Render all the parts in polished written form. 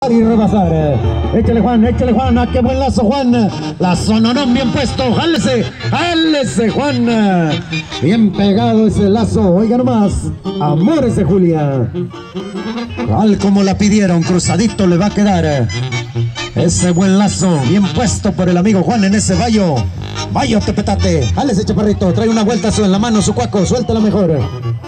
y rebasar. Échale Juan, qué buen lazo Juan. Lazo no bien puesto, jálese Juan. Bien pegado ese lazo, oiga nomás, Amores de Julia. Tal como la pidieron, cruzadito le va a quedar. Ese buen lazo, bien puesto por el amigo Juan en ese vallo. Vallo tepetate, jálese chaparrito, trae una vuelta en la mano su cuaco, suéltala mejor.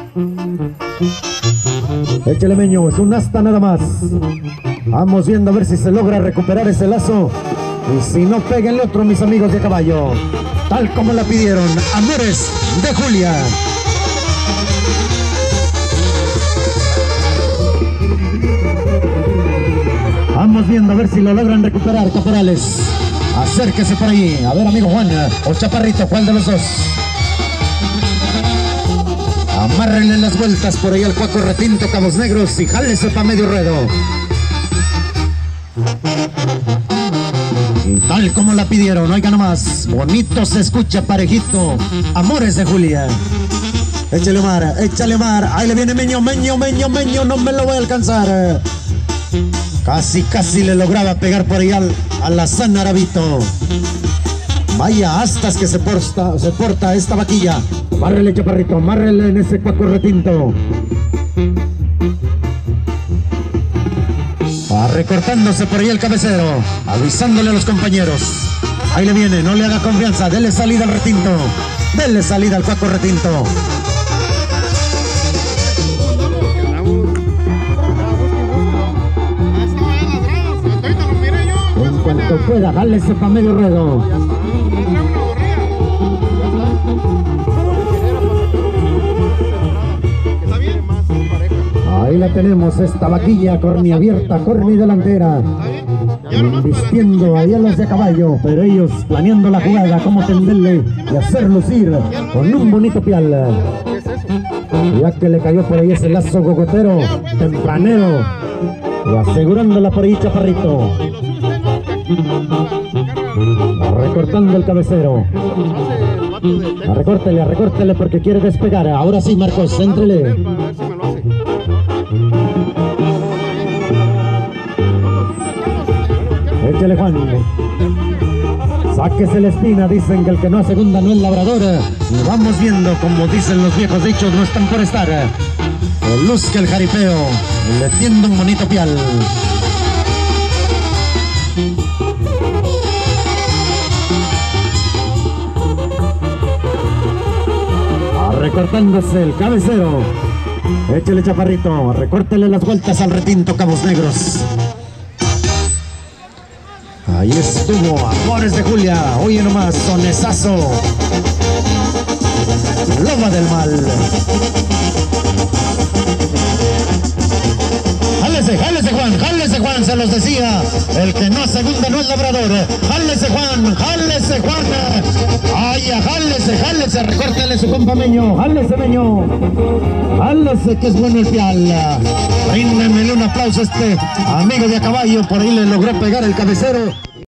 Échale meño, es un asta nada más. Vamos viendo a ver si se logra recuperar ese lazo. Y si no, pega el otro, mis amigos de caballo. Tal como la pidieron, Amores de Julia. Vamos viendo a ver si lo logran recuperar, caporales. Acérquese por ahí. A ver, amigo Juan o Chaparrito, ¿cuál de los dos? Amárrenle las vueltas por ahí al cuaco retinto, cabos negros, y jálese pa' medio ruedo. Y tal como la pidieron, oiga nomás, bonito se escucha, parejito, Amores de Julia. Échale Omar, ahí le viene Meño, no me lo voy a alcanzar. Casi le lograba pegar por ahí a la San Arabito. Vaya astas que se porta esta vaquilla. Márrele chaparrito, márrele en ese cuaco retinto. Va recortándose por ahí el cabecero, avisándole a los compañeros. Ahí le viene, no le haga confianza, dele salida al retinto. Dele salida al cuaco retinto. En cuanto pueda, jálese pa' medio ruedo. Ahí la tenemos, esta vaquilla, corni abierta, corni delantera. Vistiendo ahí a los de caballo, pero ellos planeando la jugada, cómo tenderle y hacer lucir con un bonito pial. Ya que le cayó por ahí ese lazo cocotero, tempranero, y asegurándola por ahí chaparrito. Recortando el cabecero. Recórtele porque quiere despegar. Ahora sí, Marcos, éntrele. Échale Juan. Sáquese la espina, dicen que el que no asegunda no es labrador. Y vamos viendo, como dicen los viejos dichos, no están por estar. El luzca el jaripeo, le tiende un bonito pial. Recortándose el cabecero. Échale chaparrito, recórtele las vueltas al retinto, cabos negros. Ahí estuvo Amores de Julia. Oye nomás, sonesazo. Loma del Mal. Jálese Juan, se los decía. El que no segunda no es labrador. Jálese Juan. Ay, jálese, recórtele su compa Meño. Jálese Meño. Jálese que es bueno el pial. Bríndenmele un aplauso a este amigo de a caballo. Por ahí le logró pegar el cabecero.